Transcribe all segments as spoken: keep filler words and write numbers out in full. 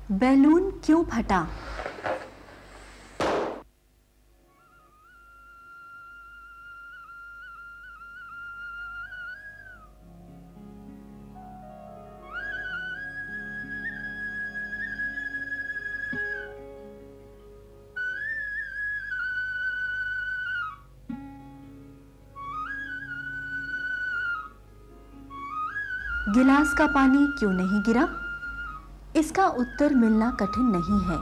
Balloon क्यों फटा? गिलास का पानी क्यों नहीं गिरा? इसका उत्तर मिलना कठिन नहीं है।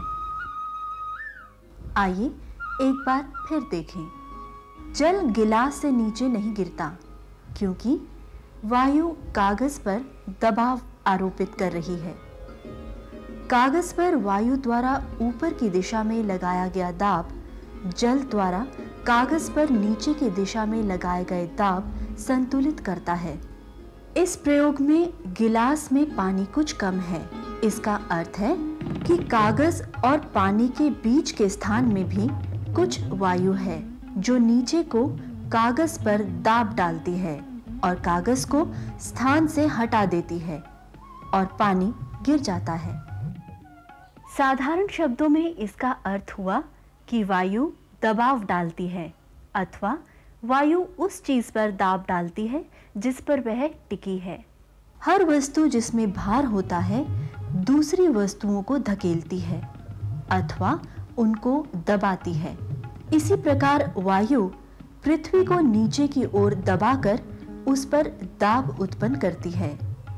आइए एक बार फिर देखें। जल गिलास से नीचे नहीं गिरता क्योंकि वायु कागज पर दबाव आरोपित कर रही है। कागज पर वायु द्वारा ऊपर की दिशा में लगाया गया दाब जल द्वारा कागज पर नीचे की दिशा में लगाए गए दाब संतुलित करता है। इस प्रयोग में गिलास में पानी कुछ कम है। इसका अर्थ है कि कागज और पानी के बीच के स्थान में भी कुछ वायु है जो नीचे को कागज पर दाब डालती है और कागज को स्थान से हटा देती है और पानी गिर जाता है। साधारण शब्दों में इसका अर्थ हुआ कि वायु दबाव डालती है अथवा वायु उस चीज पर दाब डालती है जिस पर वह टिकी है। हर वस्तु जिसमें भार होता है दूसरी वस्तुओं को धकेलती है अथवा उनको दबाती है। इसी प्रकार वायु पृथ्वी को नीचे की ओर दबाकर उस पर दाब उत्पन्न करती है।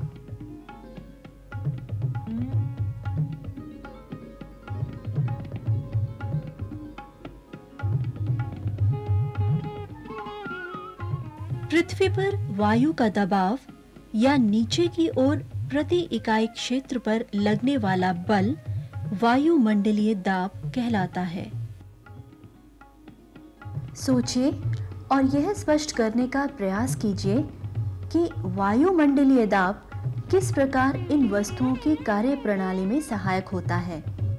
पृथ्वी पर वायु का दबाव या नीचे की ओर प्रति इकाई क्षेत्र पर लगने वाला बल वायुमंडलीय दाब कहलाता है। सोचिए और यह स्पष्ट करने का प्रयास कीजिए कि वायुमंडलीय दाब किस प्रकार इन वस्तुओं की कार्यप्रणाली में सहायक होता है।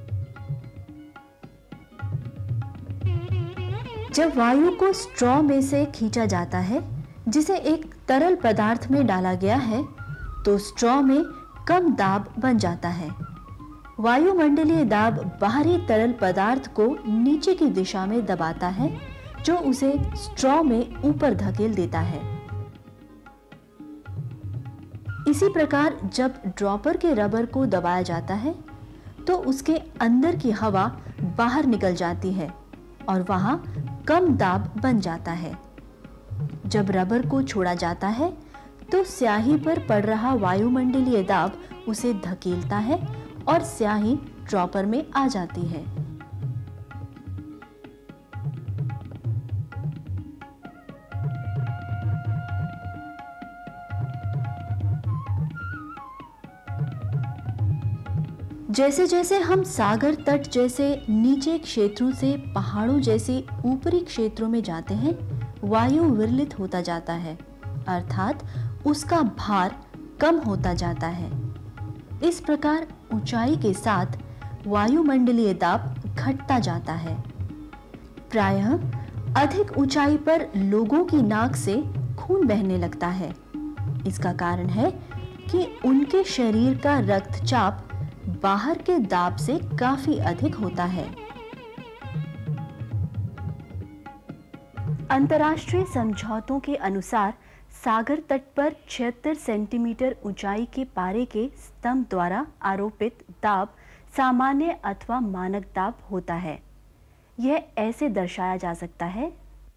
जब वायु को स्ट्रॉ में से खींचा जाता है जिसे एक तरल पदार्थ में डाला गया है तो स्ट्रॉ में कम दाब बन जाता है। वायुमंडलीय दाब बाहरी तरल पदार्थ को नीचे की दिशा में दबाता है जो उसे स्ट्रॉ में ऊपर धकेल देता है। इसी प्रकार जब ड्रॉपर के रबर को दबाया जाता है तो उसके अंदर की हवा बाहर निकल जाती है और वहां कम दाब बन जाता है। जब रबर को छोड़ा जाता है तो स्याही पर पड़ रहा वायुमंडलीय दाब उसे धकेलता है और स्याही ड्रॉपर में आ जाती है। जैसे जैसे हम सागर तट जैसे नीचे क्षेत्रों से पहाड़ों जैसे ऊपरी क्षेत्रों में जाते हैं वायु विरलित होता जाता है अर्थात उसका भार कम होता जाता है। इस प्रकार ऊंचाई के साथ वायुमंडलीय दाब घटता जाता है। प्रायः अधिक ऊंचाई पर लोगों की नाक से खून बहने लगता है। इसका कारण है कि उनके शरीर का रक्तचाप बाहर के दाब से काफी अधिक होता है। अंतर्राष्ट्रीय समझौतों के अनुसार सागर तट पर छिहत्तर सेंटीमीटर ऊंचाई के पारे के स्तंभ द्वारा आरोपित दाब सामान्य अथवा मानक दाब होता है। यह ऐसे दर्शाया जा सकता है।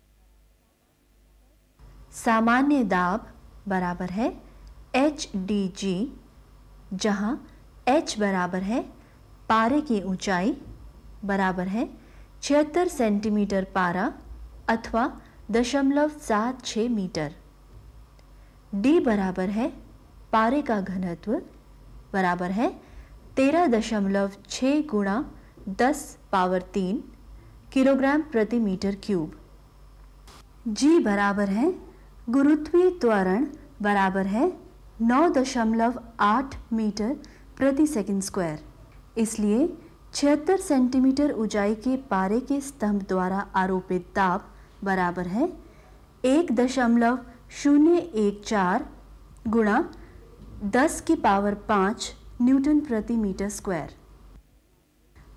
सामान्य दाब बराबर है एच डी जी जहां H बराबर है पारे की ऊंचाई बराबर है छिहत्तर सेंटीमीटर पारा अथवा दशमलव सात छः मीटर। D बराबर है पारे का घनत्व बराबर है तेरह दशमलव छः गुणा दस पावर तीन किलोग्राम प्रति मीटर क्यूब। G बराबर है गुरुत्वीय त्वरण बराबर है नौ दशमलव आठ मीटर प्रति सेकंड स्क्वायर। इसलिए छिहत्तर सेंटीमीटर ऊंचाई के पारे के स्तंभ द्वारा आरोपित दाब बराबर है एक दशमलव शून्य एक चार गुणा दस की पावर पाँच न्यूटन प्रति मीटर स्क्वायर।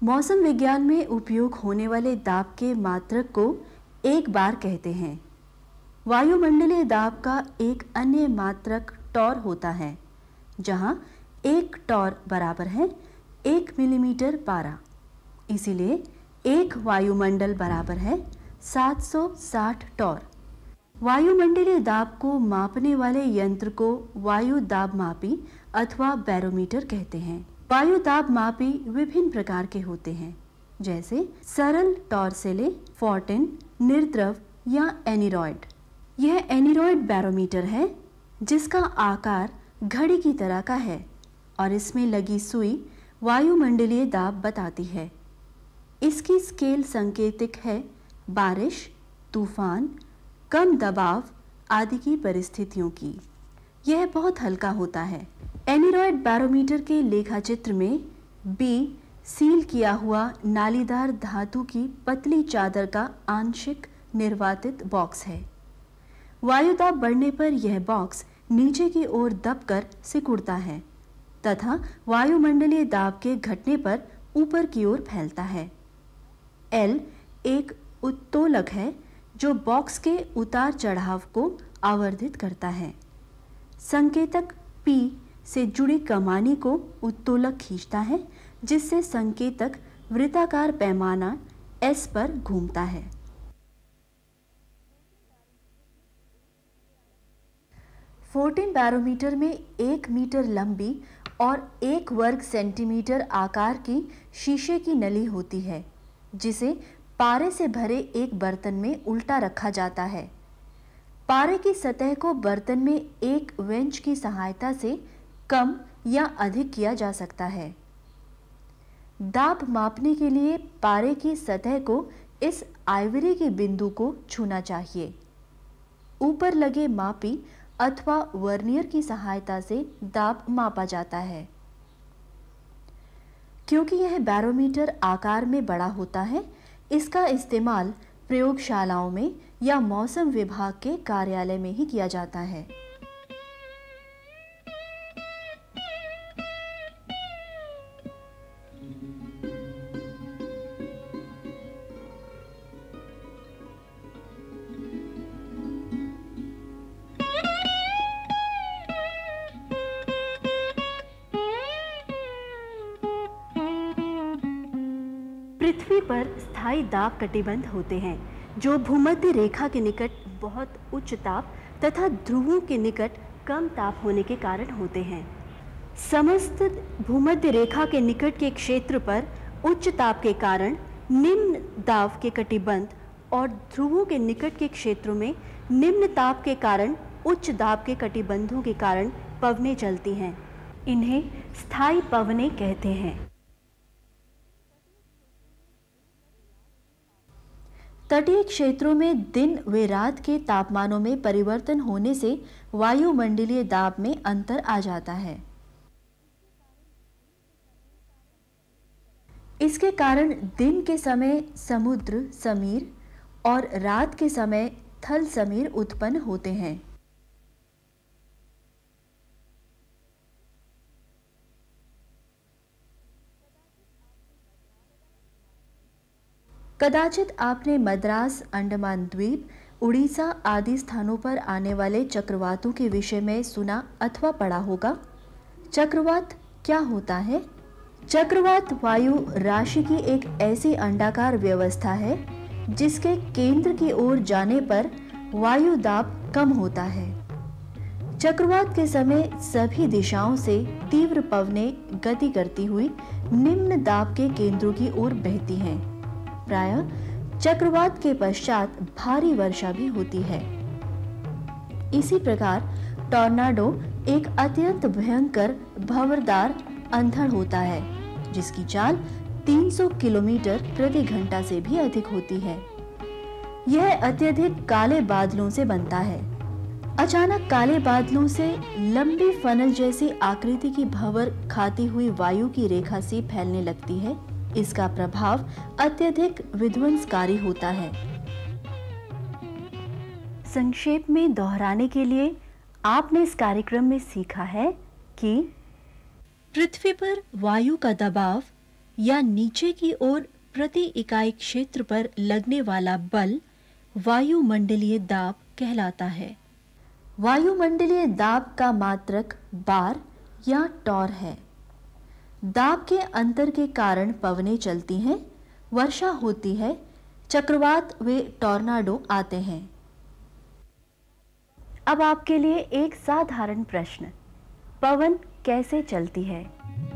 मौसम विज्ञान में उपयोग होने वाले दाब के मात्रक को एक बार कहते हैं। वायुमंडलीय दाब का एक अन्य मात्रक टॉर होता है, जहां एक टॉर बराबर है एक मिलीमीटर पारा। इसीलिए एक वायुमंडल बराबर है सात सौ साठ टॉर। वायुमंडलीय दाब को मापने वाले यंत्र को वायु दाब मापी अथवा बैरोमीटर कहते हैं। वायु दाब मापी विभिन्न प्रकार के होते हैं, जैसे सरल टॉर्सेले, फोर्टिन, निर्द्रव या एनीरॉयड। यह एनीरॉयड बैरोमीटर है, जिसका आकार घड़ी की तरह का है और इसमें लगी सुई वायुमंडलीय दाब बताती है। इसकी स्केल संकेतिक है बारिश, तूफान, कम दबाव आदि की परिस्थितियों की। यह बहुत हल्का होता है। एनीरॉयड बैरोमीटर के लेखाचित्र में बी सील किया हुआ नालीदार धातु की पतली चादर का आंशिक निर्वातित बॉक्स है। वायुदाब बढ़ने पर यह बॉक्स नीचे की ओर दबकर सिकुड़ता है तथा वायुमंडलीय दाब के घटने पर ऊपर की ओर फैलता है। एल एक उत्तोलक है जो बॉक्स के उतार चढ़ाव को आवर्धित करता है। संकेतक P से जुड़ी कमानी को उत्तोलक खींचता है, जिससे संकेतक वृत्ताकार पैमाना S पर घूमता है। फोर्टिन बैरोमीटर में एक मीटर लंबी और एक वर्ग सेंटीमीटर आकार की शीशे की नली होती है, जिसे पारे से भरे एक बर्तन में उल्टा रखा जाता है। पारे की सतह को बर्तन में एक वेंच की सहायता से कम या अधिक किया जा सकता है। दाब मापने के लिए पारे की सतह को इस आइवरी के बिंदु को छूना चाहिए। ऊपर लगे मापी अथवा वर्नियर की सहायता से दाब मापा जाता है। क्योंकि यह बैरोमीटर आकार में बड़ा होता है, इसका इस्तेमाल प्रयोगशालाओं में या मौसम विभाग के कार्यालय में ही किया जाता है। पृथ्वी पर स्थायी दाब कटिबंध होते हैं, जो भूमध्य रेखा के निकट बहुत उच्च ताप तथा ध्रुवों के निकट कम ताप होने के कारण होते हैं। समस्त भूमध्य रेखा के निकट के क्षेत्र पर उच्च ताप के कारण निम्न दाब के कटिबंध और ध्रुवों के निकट के क्षेत्रों में निम्न ताप के कारण उच्च दाब के कटिबंधों के कारण पवनें चलती हैं। इन्हें स्थायी पवनें कहते हैं। तटीय क्षेत्रों में दिन व रात के तापमानों में परिवर्तन होने से वायुमंडलीय दाब में अंतर आ जाता है। इसके कारण दिन के समय समुद्र समीर और रात के समय थल समीर उत्पन्न होते हैं। कदाचित आपने मद्रास, अंडमान द्वीप, उड़ीसा आदि स्थानों पर आने वाले चक्रवातों के विषय में सुना अथवा पढ़ा होगा। चक्रवात क्या होता है? चक्रवात वायु राशि की एक ऐसी अंडाकार व्यवस्था है जिसके केंद्र की ओर जाने पर वायु दाब कम होता है। चक्रवात के समय सभी दिशाओं से तीव्र पवनें गति करती हुई निम्न दाब के केंद्रों की ओर बहती हैं। प्रायः चक्रवात के पश्चात भारी वर्षा भी होती है। इसी प्रकार टॉर्नाडो एक अत्यंत भयंकर भंवरदार अंधड़ होता है, जिसकी चाल तीन सौ किलोमीटर प्रति घंटा से भी अधिक होती है। यह अत्यधिक काले बादलों से बनता है। अचानक काले बादलों से लंबी फनल जैसी आकृति की भंवर खाती हुई वायु की रेखा सी फैलने लगती है। इसका प्रभाव अत्यधिक विध्वंसकारी होता है। संक्षेप में दोहराने के लिए आपने इस कार्यक्रम में सीखा है कि पृथ्वी पर वायु का दबाव या नीचे की ओर प्रति इकाई क्षेत्र पर लगने वाला बल वायुमंडलीय दाब कहलाता है। वायुमंडलीय दाब का मात्रक बार या टॉर है। दाब के अंतर के कारण पवनें चलती हैं, वर्षा होती है, चक्रवात व टॉर्नाडो आते हैं। अब आपके लिए एक साधारण प्रश्न, पवन कैसे चलती है?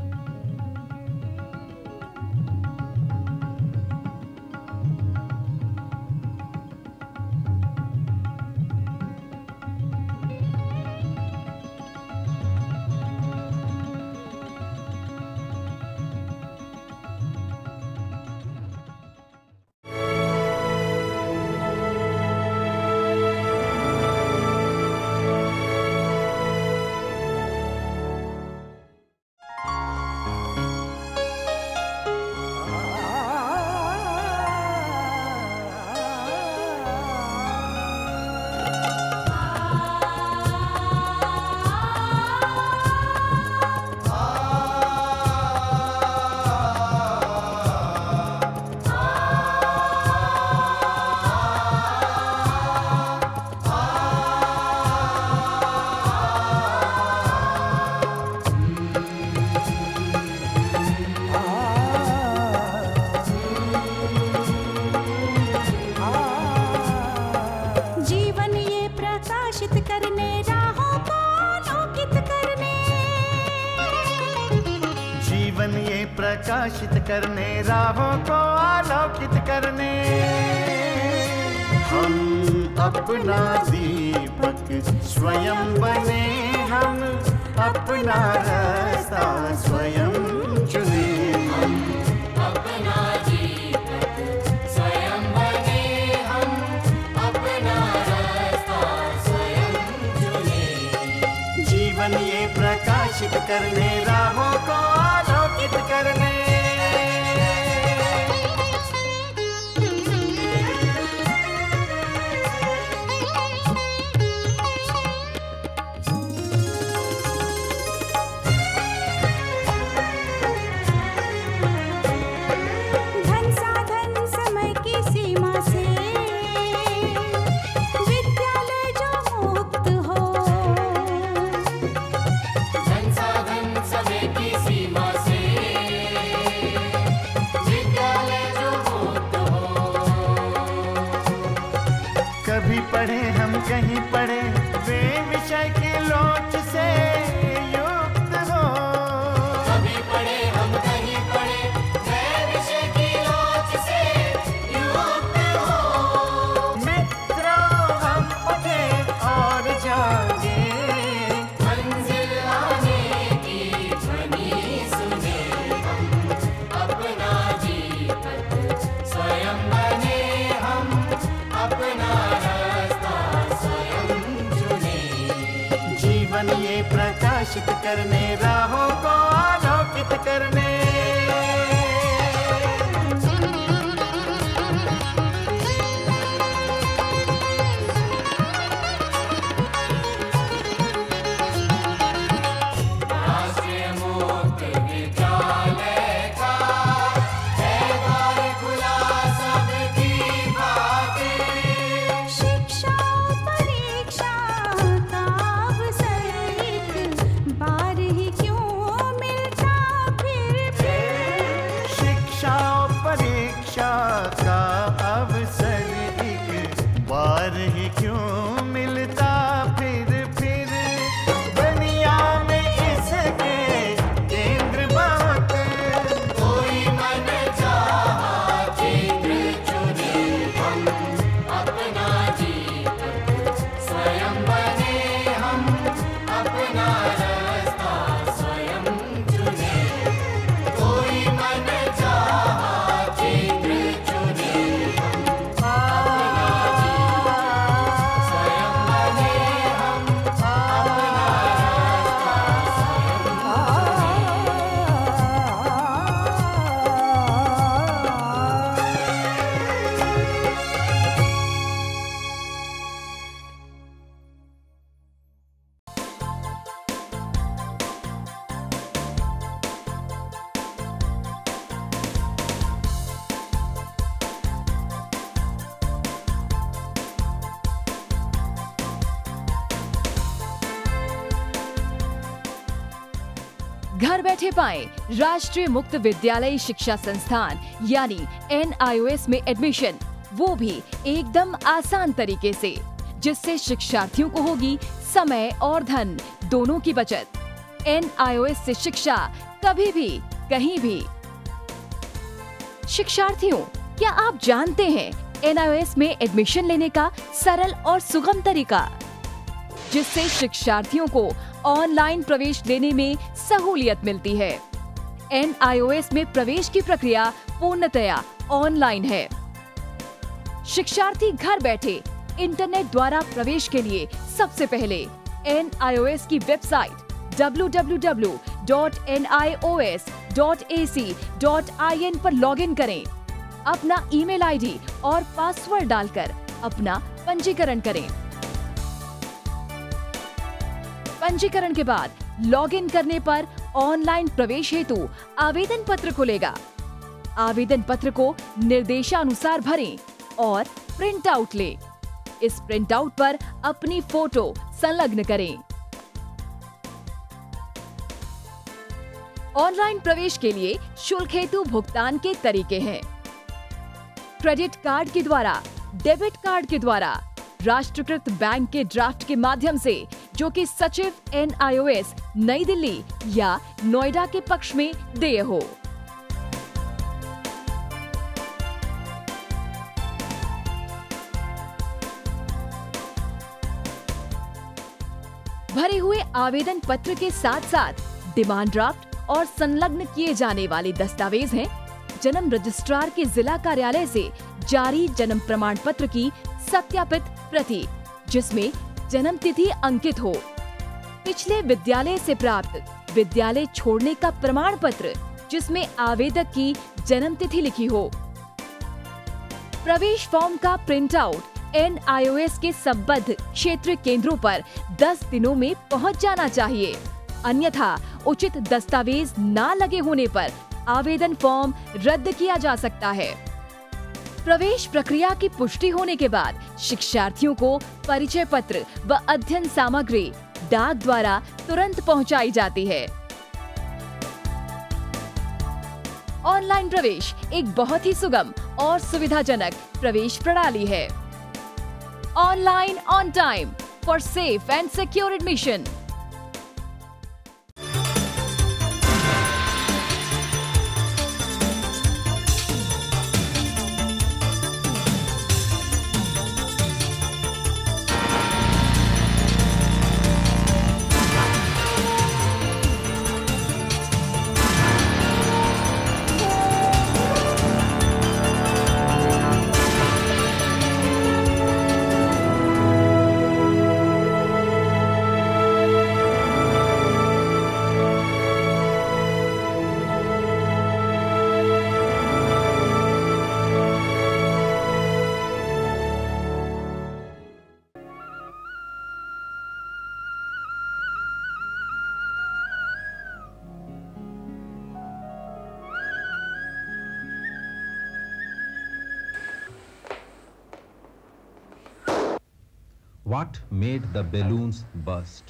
प्रकाशित करने, राहों को आलोकित करने, हम अपना दीपक स्वयं बने, हम अपना रास्ता स्वयं चुने। हम अपना दीपक स्वयं बने, हम अपना रास्ता स्वयं चुने। जीवन ये प्रकाशित करने, राहों को आलोकित करने। धन साधन समय की सीमा से विद्यालय जो मुक्त हो, धन साधन समय की सीमा से विद्यालय जो मुक्त हो। कभी पढ़े हम कहीं पढ़े, वे विषय की लोच से युक्त हो। कभी पढ़े हम कहीं पढ़े, वे विषय की लोच से युक्त हो। मित्रों हम उठे और जागे, मंजिल आने की ध्वनि सुने, हम अपना दीपक स्वयं बने, हम अपना रास्ता स्वयं चुने। जीवन ये प्रकाशित करने, राहों को आलोकित करने। राष्ट्रीय मुक्त विद्यालय का है द्वार खुला सबकी खातिर। शिक्षा परीक्षा का अवसर एक बार ही क्यों मिलता फिर फिर। शिक्षा परीक्षा का अवसर एक बार ही क्यों मिलता फिर फिर। दुनिया में इसके केंद्र बहुत, कोई मन चाहा केंद्र चुने, हम अपना दीपक स्वयं बने, हम अपना रास्ता स्वयं चुने। कोई मन चाहा केंद्र चुने, हम अपना दीपक घर बैठे पाएं राष्ट्रीय मुक्त विद्यालय शिक्षा संस्थान यानी एन आई ओ एस में एडमिशन, वो भी एकदम आसान तरीके से, जिससे शिक्षार्थियों को होगी समय और धन दोनों की बचत। एन आई ओ एस से शिक्षा कभी भी कहीं भी। शिक्षार्थियों, क्या आप जानते हैं एन आई ओ एस में एडमिशन लेने का सरल और सुगम तरीका, जिससे शिक्षार्थियों को ऑनलाइन प्रवेश लेने में सहूलियत मिलती है। एन आई ओ एस में प्रवेश की प्रक्रिया पूर्णतया ऑनलाइन है। शिक्षार्थी घर बैठे इंटरनेट द्वारा प्रवेश के लिए सबसे पहले एन आई ओ एस की website W W W dot N I O S dot A C dot I N पर लॉगिन करें। अपना ईमेल आईडी और पासवर्ड डालकर अपना पंजीकरण करें। पंजीकरण के बाद लॉगिन करने पर ऑनलाइन प्रवेश हेतु आवेदन पत्र खुलेगा। आवेदन पत्र को निर्देशानुसार भरें और प्रिंट आउट लें। इस प्रिंट आउट पर अपनी फोटो संलग्न करें। ऑनलाइन प्रवेश के लिए शुल्क हेतु भुगतान के तरीके हैं। क्रेडिट कार्ड के द्वारा, डेबिट कार्ड के द्वारा, राष्ट्रीयकृत बैंक के ड्राफ्ट के माध्यम से, जो कि सचिव एन आई ओ एस नई दिल्ली या नोएडा के पक्ष में देय हो। भरे हुए आवेदन पत्र के साथ साथ डिमांड ड्राफ्ट और संलग्न किए जाने वाले दस्तावेज हैं जन्म रजिस्ट्रार के जिला कार्यालय से जारी जन्म प्रमाण पत्र की सत्यापित प्रति, जिसमें जन्म तिथि अंकित हो, पिछले विद्यालय से प्राप्त विद्यालय छोड़ने का प्रमाण पत्र जिसमें आवेदक की जन्म तिथि लिखी हो। प्रवेश फॉर्म का print out N I O S के संबद्ध क्षेत्रीय केंद्रों पर दस दिनों में पहुंच जाना चाहिए, अन्यथा उचित दस्तावेज न लगे होने पर आवेदन फॉर्म रद्द किया जा सकता है। प्रवेश प्रक्रिया की पुष्टि होने के बाद शिक्षार्थियों को परिचय पत्र व अध्ययन सामग्री डाक द्वारा तुरंत पहुंचाई जाती है। ऑनलाइन प्रवेश एक बहुत ही सुगम और सुविधाजनक प्रवेश प्रणाली है। Online on time for safe and secure admission. What made the balloons burst?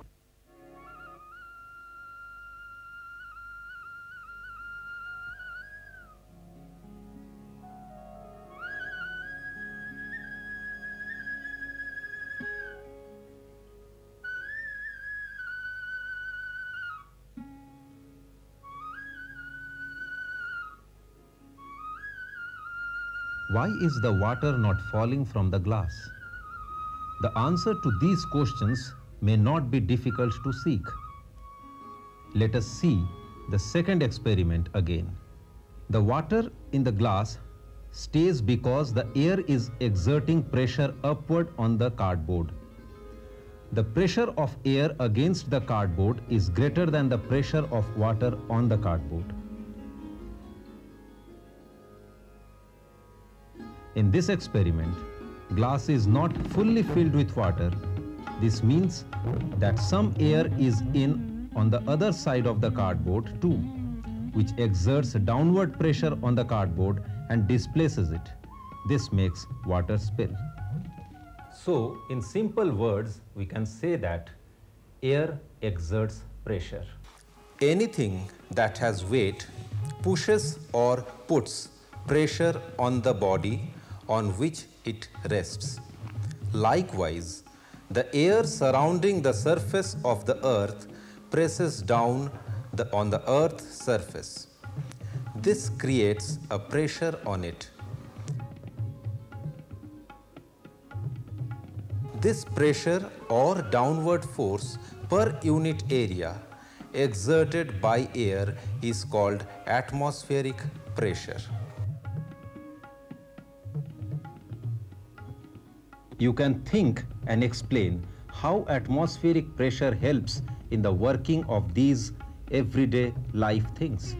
Why is the water not falling from the glass? The answer to these questions may not be difficult to seek. Let us see the second experiment again. The water in the glass stays because the air is exerting pressure upward on the cardboard. The pressure of air against the cardboard is greater than the pressure of water on the cardboard. In this experiment, glass is not fully filled with water. This means that some air is in on the other side of the cardboard too, which exerts downward pressure on the cardboard and displaces it. This makes water spill. So, in simple words, we can say that air exerts pressure. Anything that has weight pushes or puts pressure on the body on which it rests. Likewise, the air surrounding the surface of the earth presses down the, on the earth's surface. This creates a pressure on it. This pressure or downward force per unit area exerted by air is called atmospheric pressure. You can think and explain how atmospheric pressure helps in the working of these everyday life things.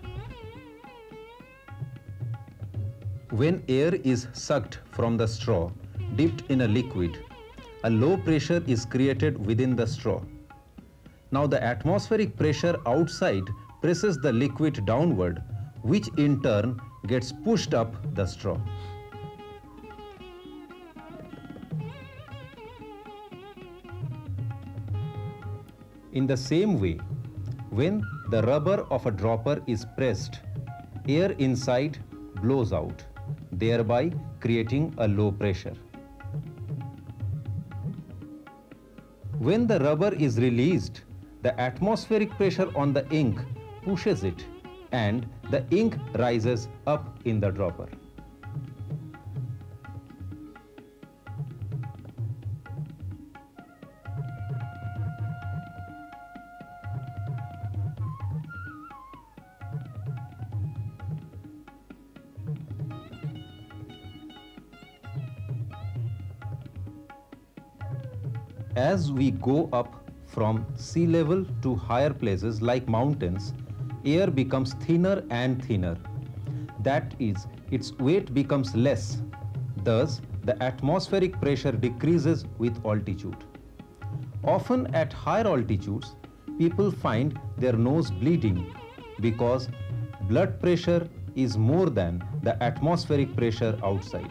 When air is sucked from the straw dipped in a liquid, a low pressure is created within the straw. Now the atmospheric pressure outside presses the liquid downward, which in turn gets pushed up the straw. In the same way, when the rubber of a dropper is pressed, air inside blows out, thereby creating a low pressure. When the rubber is released, the atmospheric pressure on the ink pushes it and the ink rises up in the dropper. As we go up from sea level to higher places like mountains, air becomes thinner and thinner. That is, its weight becomes less. Thus, the atmospheric pressure decreases with altitude. Often at higher altitudes, people find their nose bleeding because blood pressure is more than the atmospheric pressure outside.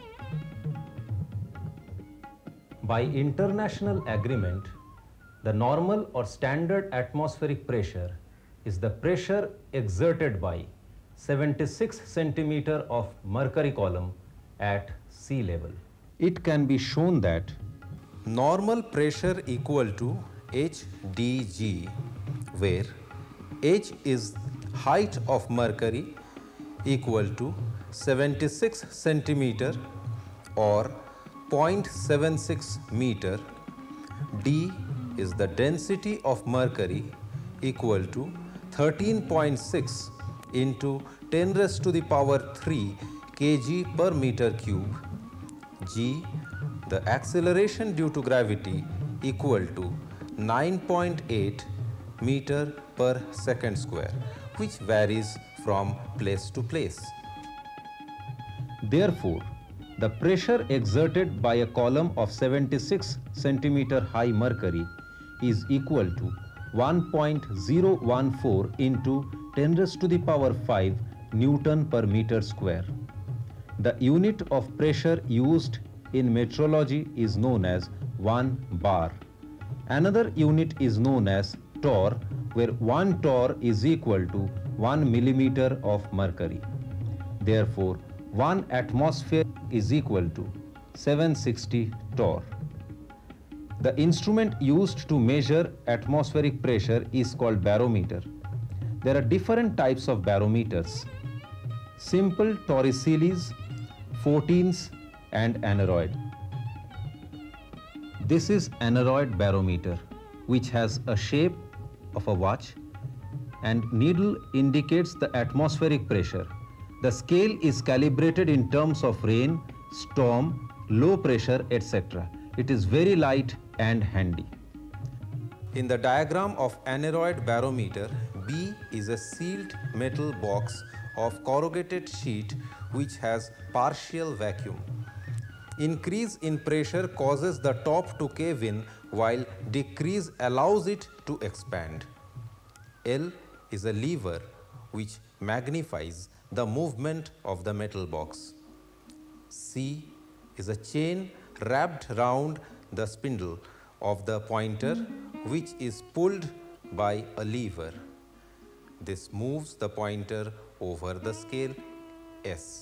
By international agreement, the normal or standard atmospheric pressure is the pressure exerted by seventy-six centimeter of mercury column at sea level. It can be shown that normal pressure equal to H D G, where H is height of mercury equal to seventy-six centimeter or zero point seven six meter. D is the density of mercury equal to thirteen point six into ten raised to the power three kg per meter cube. G, the acceleration due to gravity equal to nine point eight meter per second square, which varies from place to place. Therefore, the pressure exerted by a column of seventy-six centimeter high mercury is equal to one point zero one four into ten raised to the power five Newton per meter square. The unit of pressure used in metrology is known as one bar. Another unit is known as torr, where one torr is equal to one millimeter of mercury. Therefore, one atmosphere is equal to seven hundred sixty torr. The instrument used to measure atmospheric pressure is called barometer. There are different types of barometers: simple torricelli's, fourteens, and aneroid. This is aneroid barometer, which has a shape of a watch, and needle indicates the atmospheric pressure. The scale is calibrated in terms of rain, storm, low pressure, et cetera. It is very light and handy. In the diagram of aneroid barometer, B is a sealed metal box of corrugated sheet which has partial vacuum. Increase in pressure causes the top to cave in, while decrease allows it to expand. L is a lever which magnifies the movement of the metal box. C is a chain wrapped round the spindle of the pointer, which is pulled by a lever. This moves the pointer over the scale S.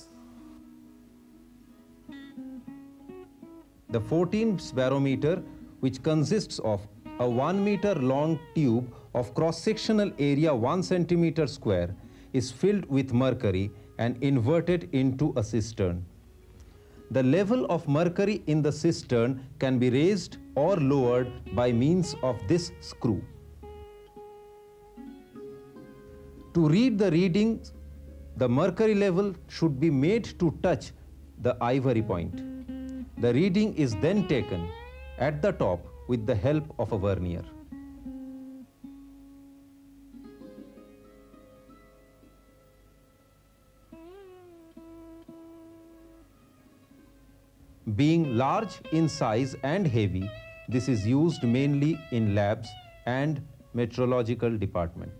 The fourteenth barometer, which consists of a one meter long tube of cross-sectional area one centimeter square, is filled with mercury and inverted into a cistern. The level of mercury in the cistern can be raised or lowered by means of this screw. To read the readings, the mercury level should be made to touch the ivory point. The reading is then taken at the top with the help of a vernier. Being large in size and heavy, this is used mainly in labs and metrological department.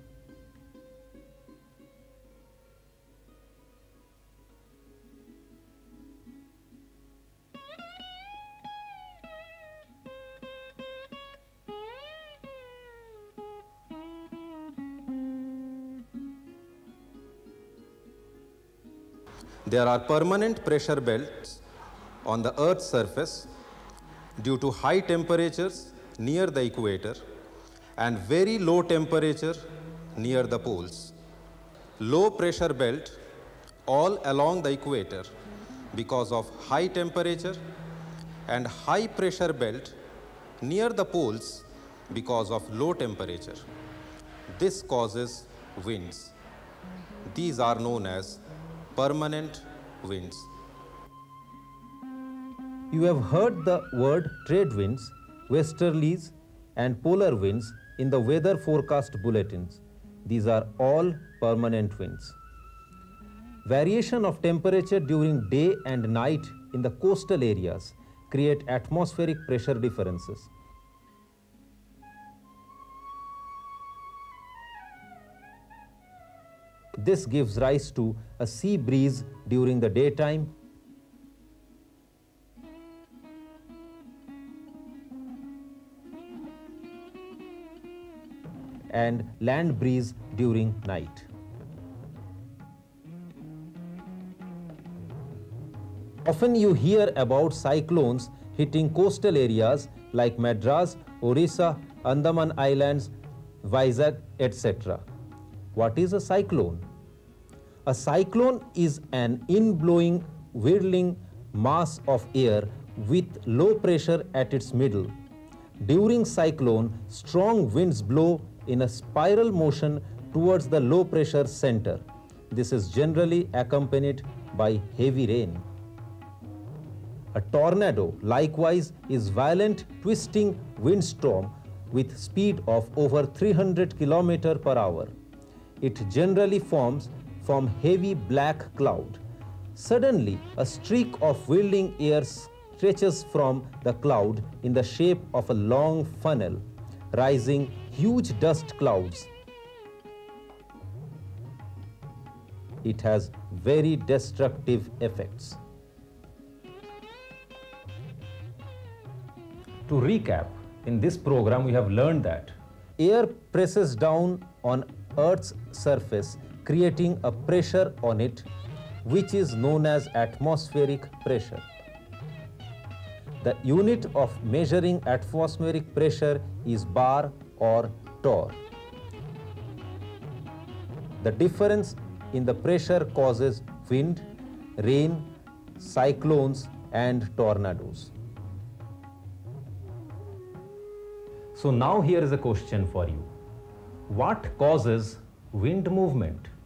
There are permanent pressure belts on the Earth's surface due to high temperatures near the equator and very low temperature near the poles. Low pressure belt all along the equator because of high temperature, and high pressure belt near the poles because of low temperature. This causes winds. These are known as permanent winds. You have heard the word trade winds, westerlies and polar winds in the weather forecast bulletins. These are all permanent winds. Variation of temperature during day and night in the coastal areas create atmospheric pressure differences. This gives rise to a sea breeze during the daytime and land breeze during night. Often you hear about cyclones hitting coastal areas like Madras, Orissa, Andaman Islands, Vizag, et cetera. What is a cyclone? A cyclone is an in-blowing, whirling mass of air with low pressure at its middle. During cyclone, strong winds blow in a spiral motion towards the low pressure center. This is generally accompanied by heavy rain. A tornado, likewise, is violent twisting windstorm with speed of over three hundred kilometers per hour. It generally forms from heavy black cloud. Suddenly, a streak of whirling air stretches from the cloud in the shape of a long funnel, rising huge dust clouds. It has very destructive effects. To recap, in this program we have learned that air presses down on Earth's surface, creating a pressure on it, which is known as atmospheric pressure. The unit of measuring atmospheric pressure is bar or torr. The difference in the pressure causes wind, rain, cyclones, and tornadoes. So now here is a question for you. What causes wind movement?